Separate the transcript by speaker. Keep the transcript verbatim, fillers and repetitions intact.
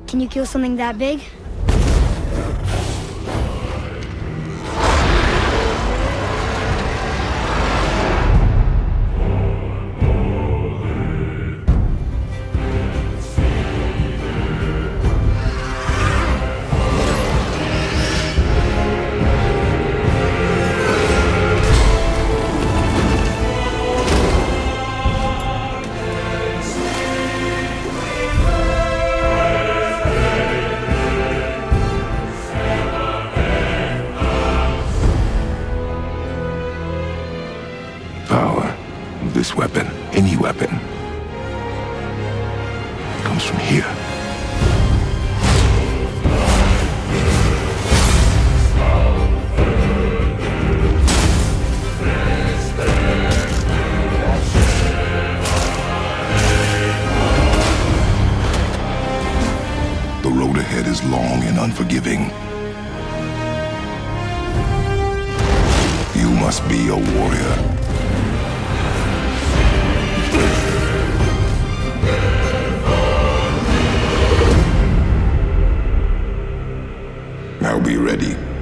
Speaker 1: Can you kill something that big?
Speaker 2: This weapon, any weapon, comes from here. The road ahead is long and unforgiving. You must be a warrior. Now be ready.